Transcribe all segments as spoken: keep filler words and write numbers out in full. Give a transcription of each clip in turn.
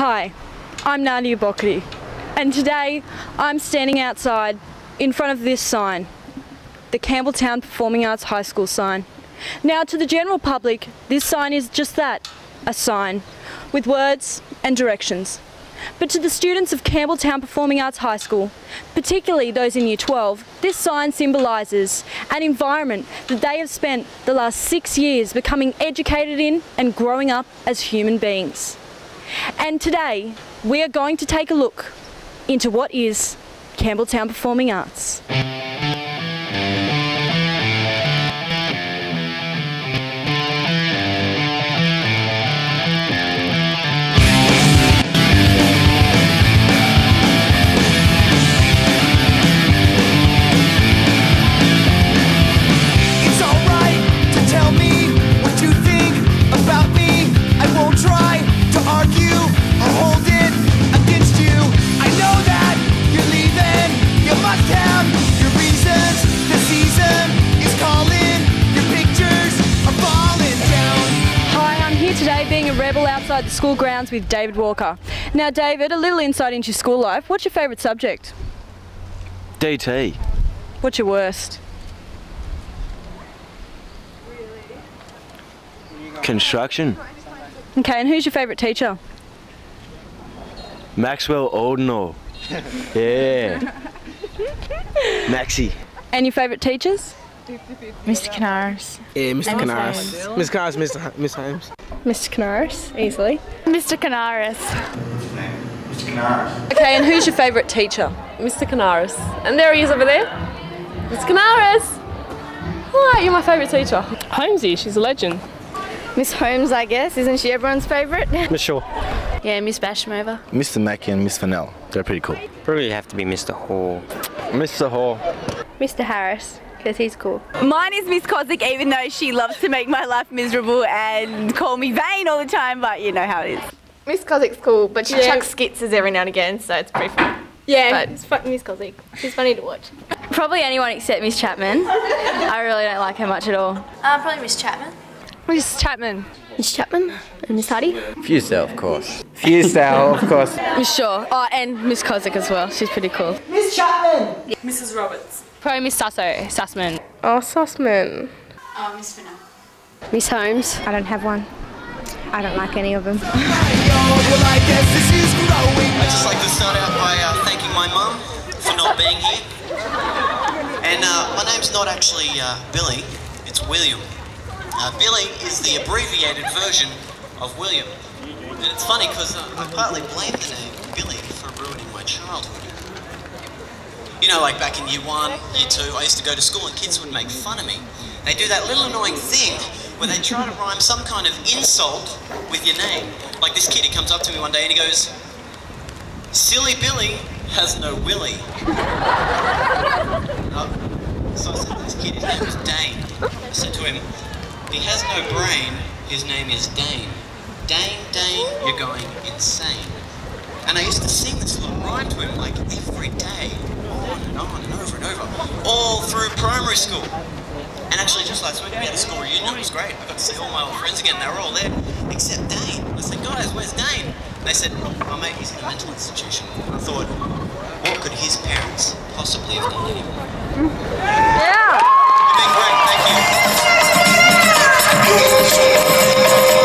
Hi, I'm Nadia Bokhari, and today I'm standing outside in front of this sign, the Campbelltown Performing Arts High School sign. Now, to the general public, this sign is just that, a sign, with words and directions. But to the students of Campbelltown Performing Arts High School, particularly those in Year twelve, this sign symbolises an environment that they have spent the last six years becoming educated in and growing up as human beings. And today, we are going to take a look into what is Campbelltown Performing Arts. Rebel outside the school grounds with David Walker. Now David, a little insight into your school life. What's your favourite subject? D T. What's your worst? Construction. Okay, and who's your favourite teacher? Maxwell Ordinal. Yeah. Maxie. And your favourite teachers? Mister Canaris. Yeah, Mister Canaris. Mister Canaris, Mister Miss Holmes. Mister Canaris, easily. Mister Canaris. Mister Canaris. Okay, and who's your favourite teacher? Mister Canaris. And there he is over there. Mister Canaris. Hi, you're my favourite teacher. Holmesy, she's a legend. Miss Holmes, I guess. Isn't she everyone's favourite? Miss Shaw. Yeah, Miss Bashmova. Mister Mackey and Miss Fennell. They're pretty cool. Probably have to be Mister Hall. Mister Hall. Mister Harris, because he's cool. Mine is Miss Kozik, even though she loves to make my life miserable and call me vain all the time, but you know how it is. Miss Kozik's cool, but she Yeah. chucks skits every now and again, so it's pretty fun. Yeah. But it's fun, Miss Kozik. She's funny to watch. Probably anyone except Miss Chapman. I really don't like her much at all. Uh, probably Miss Chapman. Miss Chapman. Miss Chapman and Miss Hardy. Fusel, of course. Fusel, of course. Miss Shaw. Oh, and Miss Kozik as well. She's pretty cool. Miss Chapman! Missus Roberts. Probably Miss Sasso. Sussman. Oh, Sussman. Oh, Miss Fennell. Miss Holmes. I don't have one. I don't like any of them. I'd just like to start out by uh, thanking my mum for not being here. And uh, my name's not actually uh, Billy, it's William. Uh, Billy is the abbreviated version of William. And it's funny because uh, I partly blame the name Billy for ruining my childhood. You know, like back in year one, year two, I used to go to school and kids would make fun of me. They do that little annoying thing where they try to rhyme some kind of insult with your name. Like this kid, he comes up to me one day and he goes, "Silly Billy has no willy." uh, so I said to this kid, his name was Dane. I said to him, "He has no brain, his name is Dane. Dane, Dane, you're going insane." And I used to sing this little rhyme to him like every day, on and on and over and over, all through primary school. And actually just last week we had a school reunion, it was great. I got to see all my old friends again, they were all there, except Dane. I said, "Guys, where's Dane?" And they said, "Oh mate, he's in a mental institution." I thought, what could his parents possibly have done anymore? Yeah! You've been great, thank you.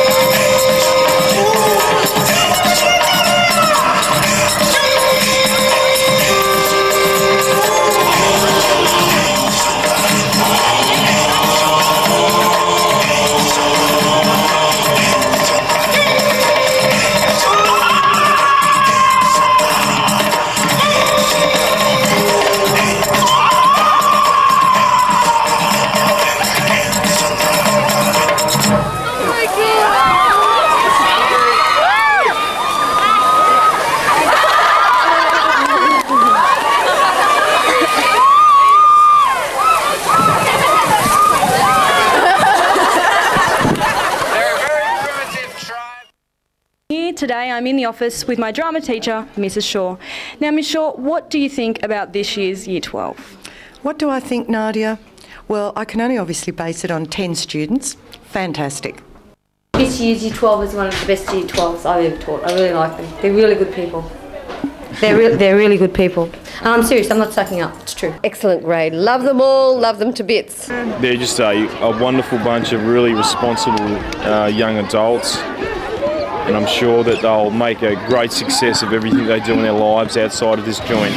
Today I'm in the office with my drama teacher, Missus Shaw. Now, Miss Shaw, what do you think about this year's Year twelve? What do I think, Nadia? Well, I can only obviously base it on ten students. Fantastic. This year's Year twelve is one of the best Year twelves I've ever taught. I really like them. They're really good people. They're, re they're really good people. And I'm serious, I'm not sucking up, it's true. Excellent grade. Love them all, love them to bits. They're just a, a wonderful bunch of really responsible uh, young adults, and I'm sure that they'll make a great success of everything they do in their lives outside of this joint.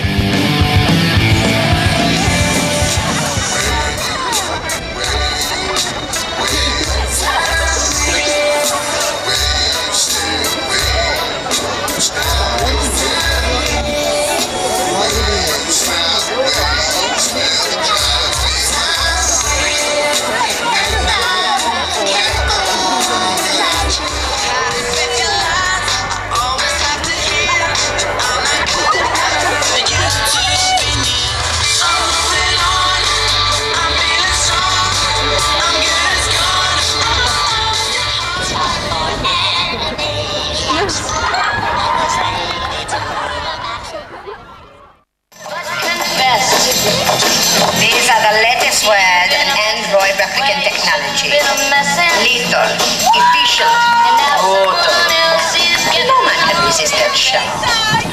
These are the latest words in Android replicant technology. Lethal, efficient, brutal. No man can resist that shot.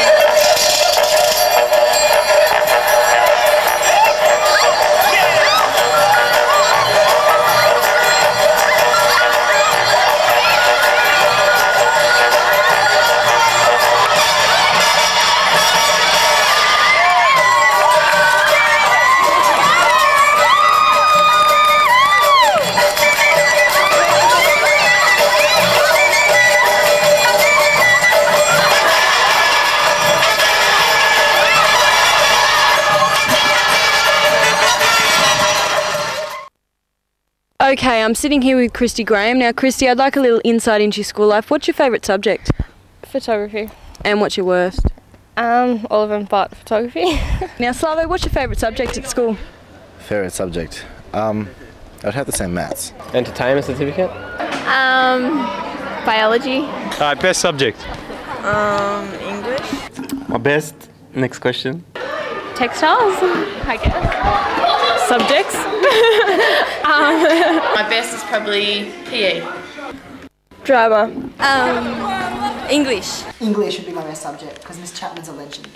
Okay, I'm sitting here with Christy Graham. Now, Christy, I'd like a little insight into your school life. What's your favourite subject? Photography. And what's your worst? Um, all of them but photography. Now, Slavo, what's your favourite subject at school? Favourite subject? Um, I'd have to say maths. Entertainment certificate? Um, biology. Uh, best subject? Um, English. My best? Next question. Textiles, I guess. Subjects. um, My best is probably P E. Drama. Um, English. English would be my best subject because Miss Chapman's a legend.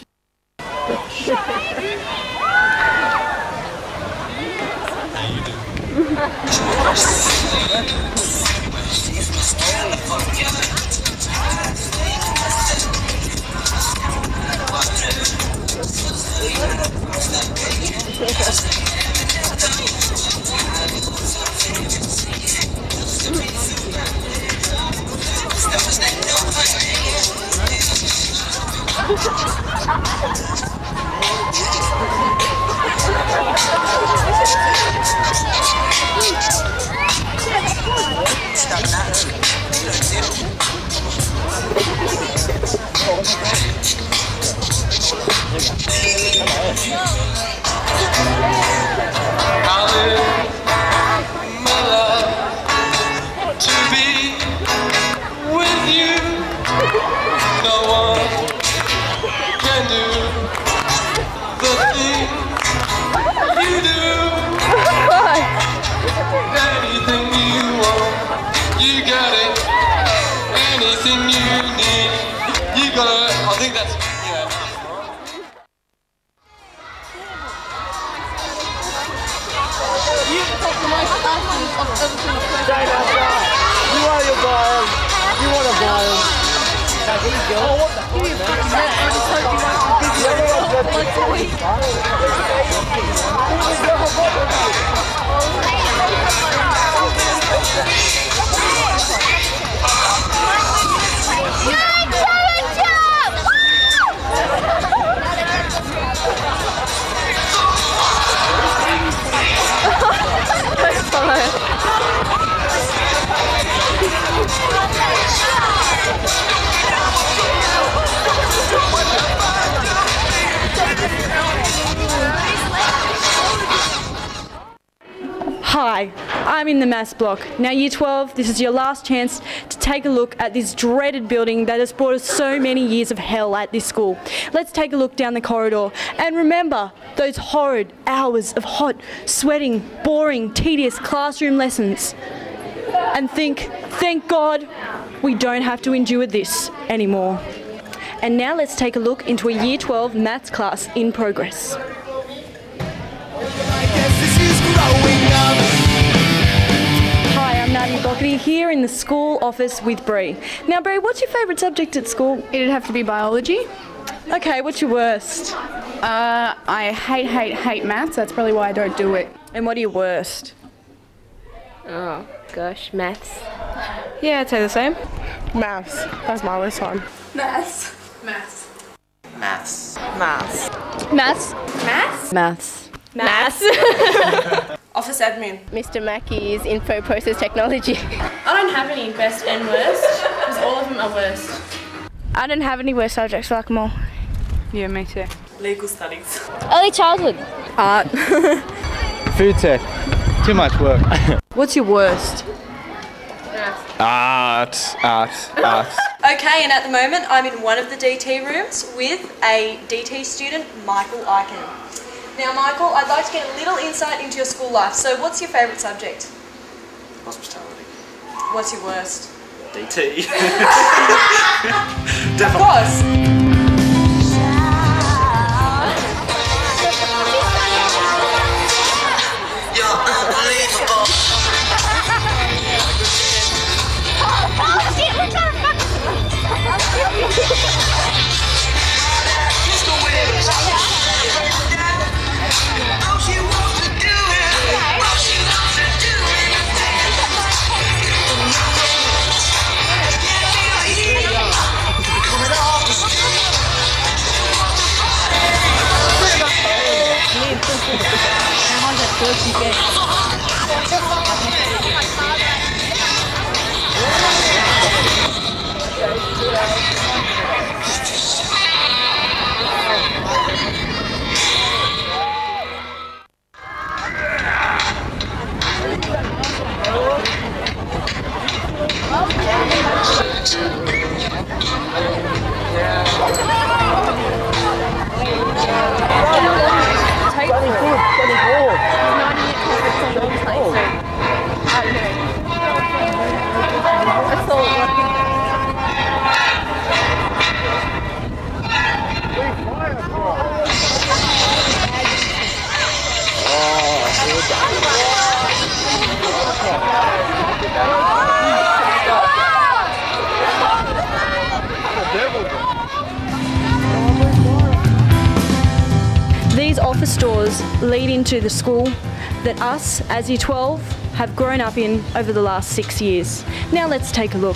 Hi, I'm in the maths block. Now year twelve, this is your last chance to take a look at this dreaded building that has brought us so many years of hell at this school. Let's take a look down the corridor and remember those horrid hours of hot, sweating, boring, tedious classroom lessons. and think, thank God, we don't have to endure this anymore. And now let's take a look into a Year twelve maths class in progress. Hi, I'm Nadia Bockety here in the school office with Bree. Now Bree, what's your favourite subject at school? It'd have to be biology. Okay, what's your worst? Uh, I hate, hate, hate maths. That's probably why I don't do it. And what are your worst? Oh, gosh, maths. Yeah, I'd say the same. Maths. That's my worst one. Maths. Maths. Maths. Maths. Maths. Maths? Maths. Maths. Office admin. Mister Mackey is info process technology. I don't have any best and worst, because all of them are worst. I don't have any worst subjects, I like them all. Yeah, me too. Legal studies. Early childhood. Art. Food tech. Too much work. What's your worst? Art. Art. Art. Okay, and at the moment I'm in one of the D T rooms with a D T student, Michael Eichen. Now Michael, I'd like to get a little insight into your school life. So what's your favourite subject? Hospitality. What's your worst? D T. Of course. These office doors lead into the school that us, as Year twelve, have grown up in over the last six years. Now let's take a look.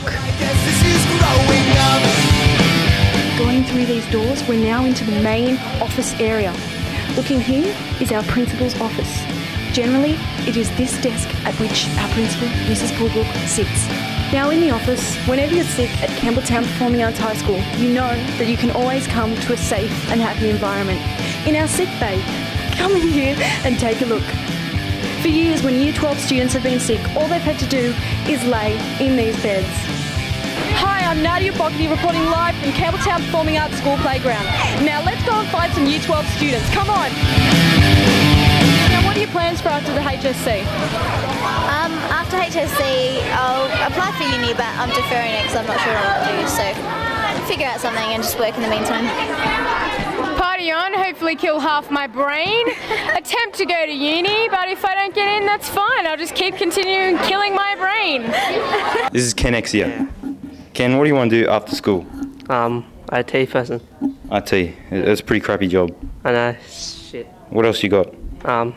Going through these doors, we're now into the main office area. Looking here is our principal's office. Generally, it is this desk at which our principal, Missus Pullbrook, sits. Now in the office, whenever you're sick at Campbelltown Performing Arts High School, you know that you can always come to a safe and happy environment. In our sick bay, come in here and take a look. For years, when Year twelve students have been sick, all they've had to do is lay in these beds. Hi, I'm Nadia Bockety reporting live from Campbelltown Performing Arts School Playground. Now let's go and find some Year twelve students. Come on! Now what are your plans for after the H S C? Um, after H S C, I'll apply for uni, but I'm deferring it because I'm not sure what I'll do, so figure out something and just work in the meantime. Party on, hopefully kill half my brain, attempt to go to uni, but if I don't get in, that's fine. I'll just keep continuing killing my brain. This is Ken X here. Ken, what do you want to do after school? Um, I T person. I T. It's a pretty crappy job. I know. Shit. What else you got? Um,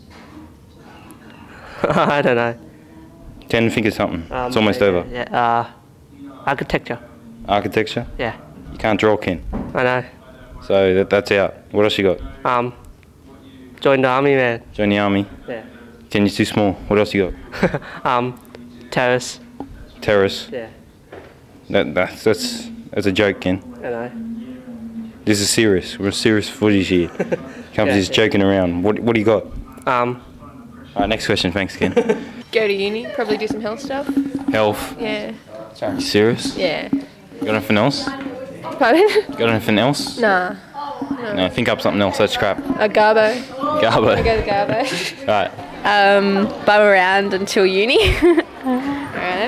I don't know. Ten think of something. Um, it's almost yeah, over. Yeah. Uh, architecture. Architecture? Yeah. You can't draw, Ken. I know. So that, that's out. What else you got? Um, join the army, man. Join the army? Yeah. Ten, you're too small. What else you got? um, terrorists. Terrorists? Yeah. That, that's, that's, that's a joke, Ken. I know. This is serious. We're serious footage here. Can't Yeah, be just yeah. joking around. What, what do you got? Um. Alright, next question. Thanks, Ken. Go to uni, probably do some health stuff. Health? Yeah. You serious? Yeah. Got anything else? Pardon? Got anything else? Nah. No, think up something else. That's crap. A Garbo. Garbo. I go to Garbo. Alright. Um, bum around until uni.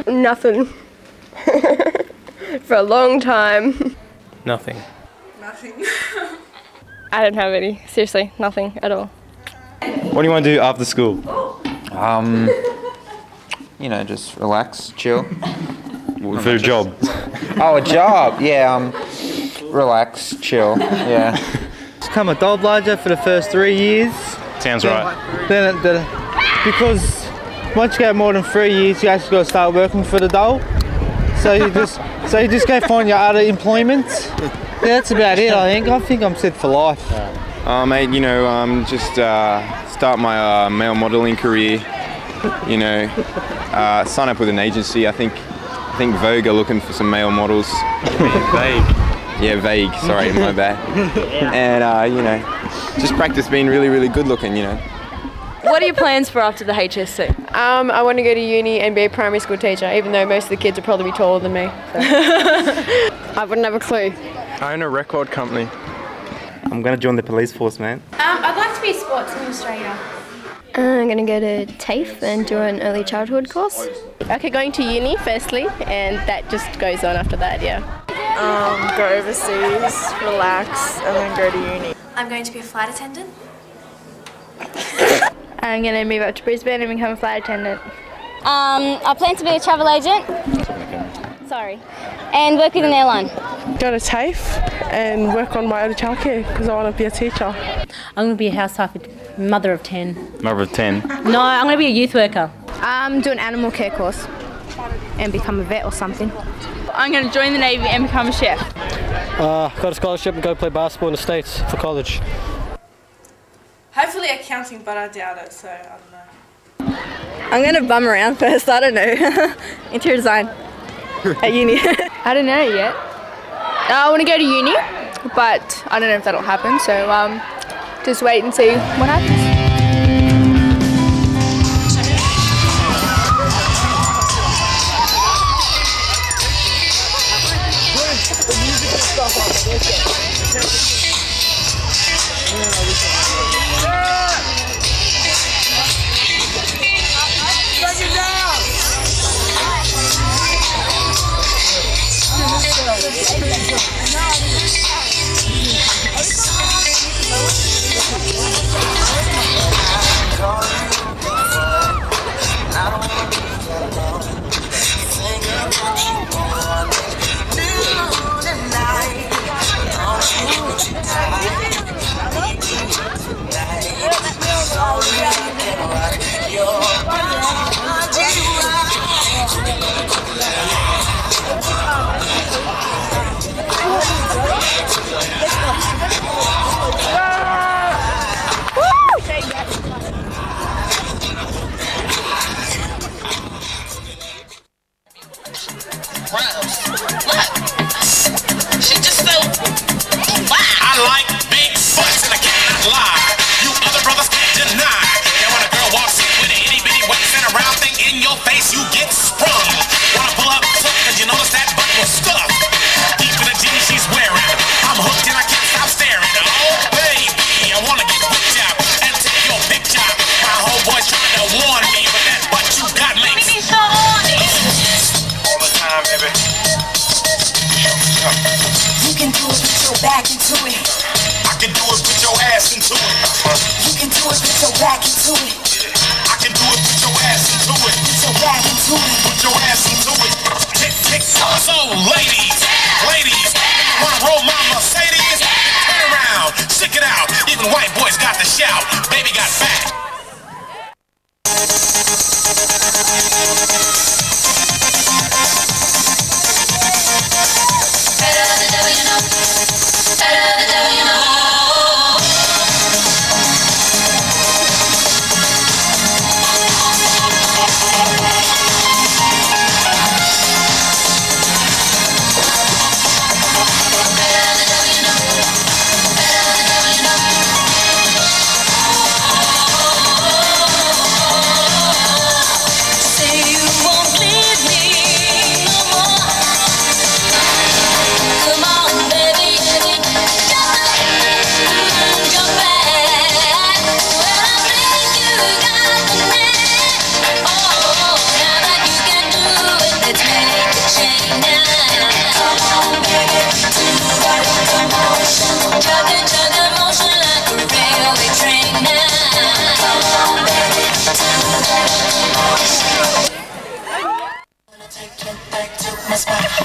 Nothing. For a long time. Nothing. Nothing. I don't have any. Seriously, nothing at all. What do you want to do after school? Um, you know, just relax, chill. For a job? Oh, a job. Yeah. Um, relax, chill. Yeah. Become a dog lodger for the first three years. Sounds then, right. Then, then, because once you go more than three years, you actually got to start working for the dole. So you just, so you just go find your other employment. Yeah, that's about it. I think. I think I'm set for life. Uh, mate, you know, um, just uh, start my uh, male modelling career. You know, uh, sign up with an agency. I think, I think Vogue are looking for some male models. Vague. Yeah, vague. Sorry, my bad. And uh, you know, just practice being really, really good looking. You know. What are your plans for after the H S C? Um, I want to go to uni and be a primary school teacher, even though most of the kids will probably be taller than me. So. I wouldn't have a clue. I own a record company. I'm going to join the police force, man. Um, I'd like to be a sports administrator. Uh, I'm going to go to TAFE and do an early childhood course. Okay, going to uni firstly, and that just goes on after that, yeah. Um, go overseas, relax, and then go to uni. I'm going to be a flight attendant. I'm going to move up to Brisbane and become a flight attendant. Um, I plan to be a travel agent. Sorry. And work with an airline. Go to TAFE and work on my early childcare because I want to be a teacher. I'm going to be a housewife, mother of ten. Mother of ten. No, I'm going to be a youth worker. Um, do an animal care course and become a vet or something. I'm going to join the Navy and become a chef. Uh, got a scholarship and go play basketball in the States for college. Hopefully accounting, but I doubt it, so I don't know. I'm going to bum around first, I don't know. Interior design at uni. I don't know yet. I want to go to uni, but I don't know if that'll happen, so um, just wait and see what happens. Back into it. I can do it, put your ass into it. You can do it, put your back into it. I can do it, put your ass into it. Put your back into it. Put your ass into it. Tick, tick. So, ladies, ladies, you wanna roll my Mercedes? Turn around, stick it out. Even white boys got the shout. Baby got back.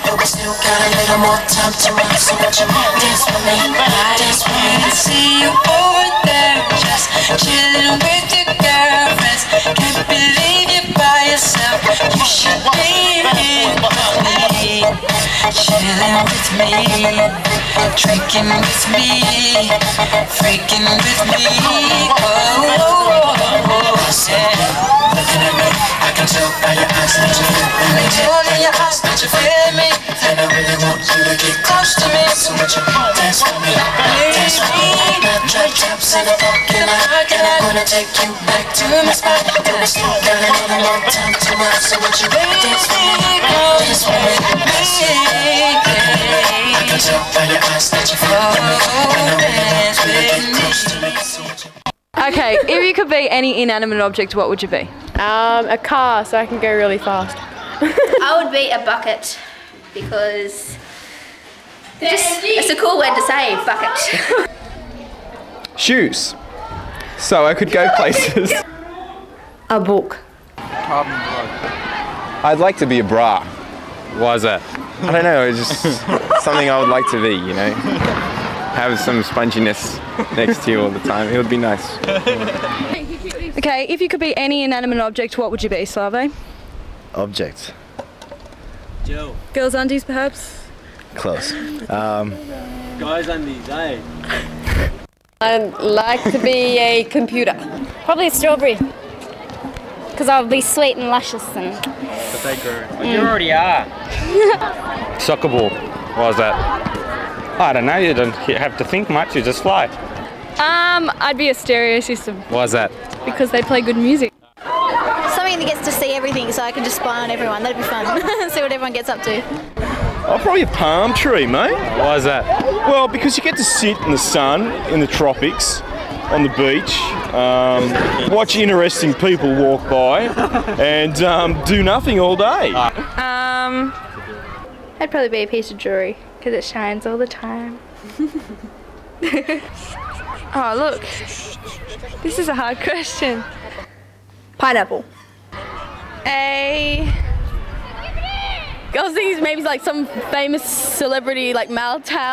but we still got a little more time to run. So won't you dance with me, dance with me? I see you over there, just chilling with your girlfriends. Can't believe you're by yourself. You should be here with me, chilling with me, drinking with me, freaking with me. Oh, oh, oh, oh. Yeah. Looking at me, I can tell by your eyes that you feel me. Tell in your eyes that you feel me, and I really want you to get close to me. So would you dance with me, dance with me? Now drop tops in the parking lot, and I'm gonna take you back to my spot. And we still got a little more time to run. So would you dance with me, dance with me, dance with me? I can tell by your eyes that you feel me, and I really want you to get close to me. So would you? Okay, if you could be any inanimate object, what would you be? Um, a car, so I can go really fast. I would be a bucket because just, it's a cool word to say, bucket. Shoes. So I could go places. A book. I'd like to be a bra. Why is that? I don't know, it's just something I would like to be, you know? Have some sponginess next to you all the time. It would be nice. Okay, if you could be any inanimate object, what would you be, Slave? Object. Joe. Girls' undies, perhaps? Close. Um, Guys' undies, eh? I'd like to be a computer. Probably a strawberry. Because I'll be sweet and luscious and... But they grow. But you already are. Soccer ball. Why is that? I don't know, you don't have to think much, you just fly. Um, I'd be a stereo system. Why is that? Because they play good music. Something that gets to see everything so I can just spy on everyone. That'd be fun. See what everyone gets up to. Oh, probably a palm tree, mate. Why is that? Well, because you get to sit in the sun, in the tropics, on the beach, um, watch interesting people walk by, and um, do nothing all day. Um, I'd probably be a piece of jewellery because it shines all the time. oh, look. This is a hard question. Pineapple. A... I was thinking maybe like some famous celebrity like Mal Tao.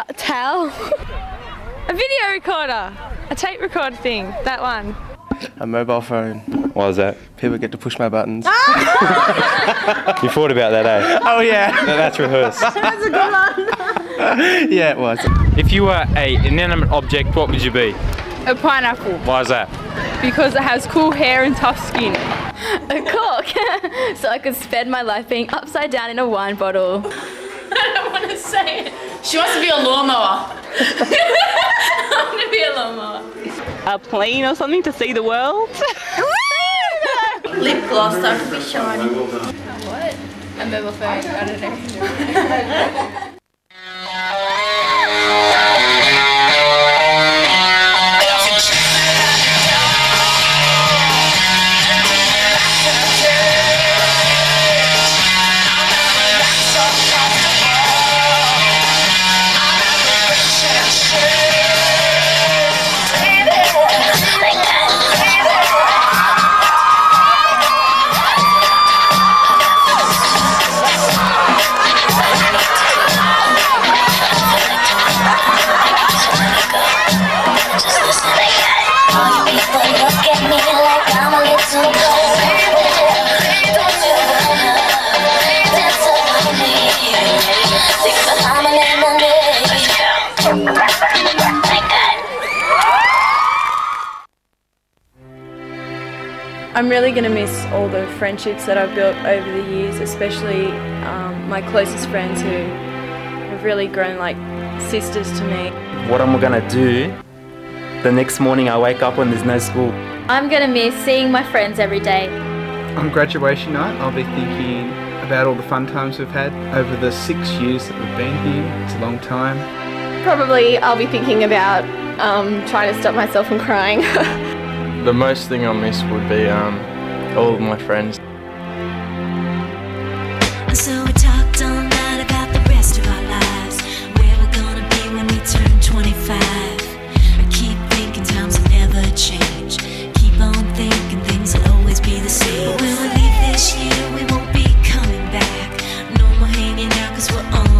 A video recorder. A tape recorder thing. That one. A mobile phone. Why is that? People get to push my buttons. You thought about that, eh? Oh yeah. No, that's rehearsed. That's a good one. Yeah, it was. If you were a inanimate object, what would you be? A pineapple. Why is that? Because it has cool hair and tough skin. A cork. So I could spend my life being upside down in a wine bottle. I don't want to say it. She wants to be a lawnmower. I want to be a lawnmower. A plane or something to see the world? Lip gloss, so I can be shiny. What? A mobile phone. I don't know. I'm really going to miss all the friendships that I've built over the years, especially um, my closest friends who have really grown like sisters to me. What am I going to do the next morning I wake up when there's no school? I'm going to miss seeing my friends every day. On graduation night, I'll be thinking about all the fun times we've had over the six years that we've been here. It's a long time. Probably I'll be thinking about um, trying to stop myself from crying. The most thing I'll miss would be um, all of my friends. So we talked all night about the rest of our lives, where we're gonna be when we turn twenty-five. I keep thinking times will never change. Keep on thinking things will always be the same. But when we leave this year, we won't be coming back. No more hanging out 'cause we're on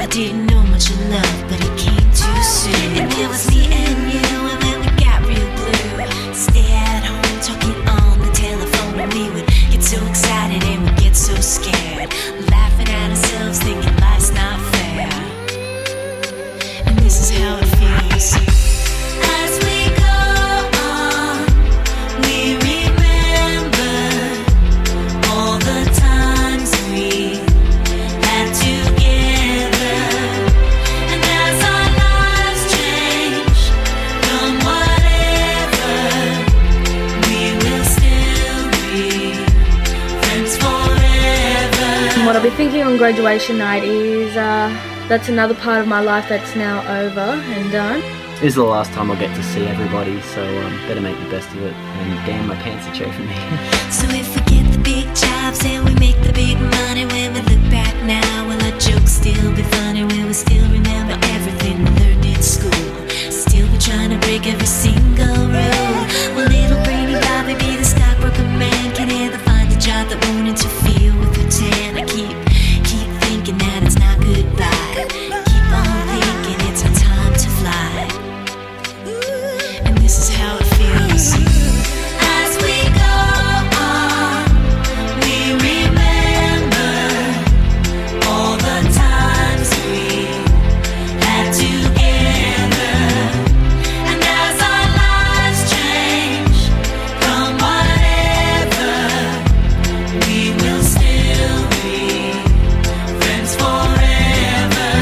didn't know much of love, but it came too soon. And it was me and you, and then we got real blue. Stay at home talking on the telephone, and we would get so excited and we'd get so scared, laughing at ourselves, thinking life's not fair. And this is how it feels. As we go on, we remember all the times we had together. And as our lives change from whatever, we will still be friends forever. What I'll be thinking on graduation night is uh, that's another part of my life that's now over and done. This is the last time I'll get to see everybody, so um, better make the best of it. And damn, my pants are chafing me. So if we get the big jobs and we make the big money, when we look back now, will our jokes still be funny? Will we still remember everything we learned in school? Still be trying to break every single rule? Will little brainy Bobby be the stockbroker man? Can he ever find a job that won't interfere with her tan? I keep, keep thinking that it's not goodbye. Keep on thinking it's our time to fly. And this is how it feels. As we go on, we remember all the times we had together. And as our lives change from whatever, we will still be friends forever.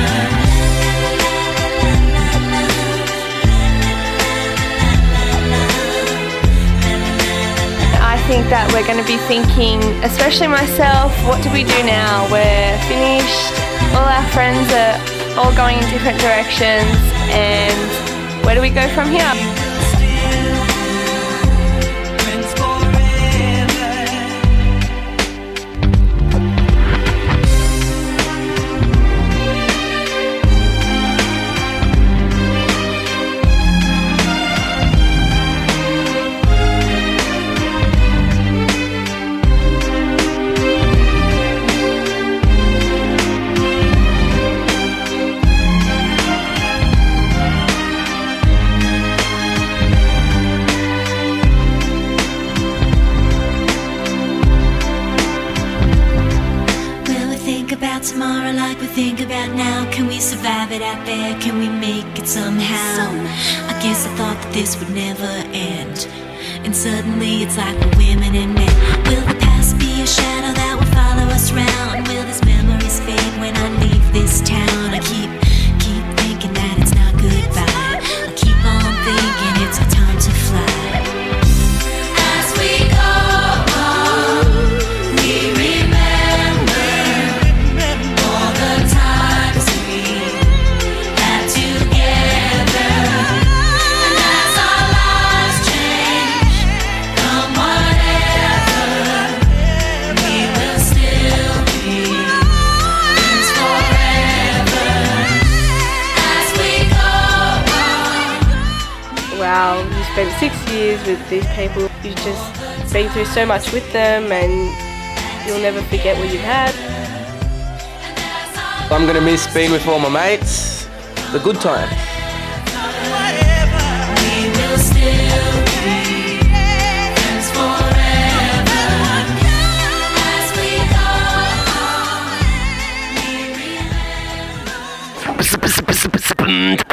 I think that we're going to be thinking, especially myself, what do we do now? We're finished, all our friends are all going in different directions, and where do we go from here? Tomorrow like we think about now. Can we survive it out there? Can we make it somehow? I guess I thought that this would never end, and suddenly it's like we're women and men. Will the past be a shadow that will follow us round? Will these memories fade when I leave this town? I keep, keep thinking that it's not goodbye. I keep on thinking it's our time to fly. As we go on, we remember wow, you spent six years with these people, you've just been through so much with them and you'll never forget what you've had. I'm going to miss being with all my mates, the good times. We will still be friends forever. As we go on, we remember.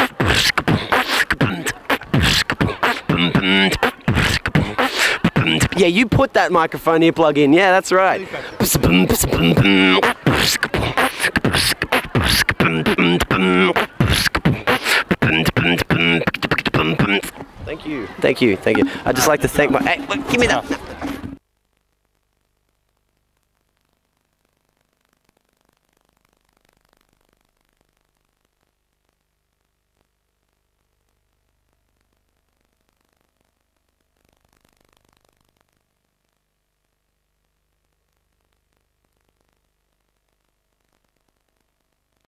Yeah, you put that microphone earplug in. Yeah, that's right. Thank you. Thank you. Thank you. I'd just like to thank my... Hey, look, give me that.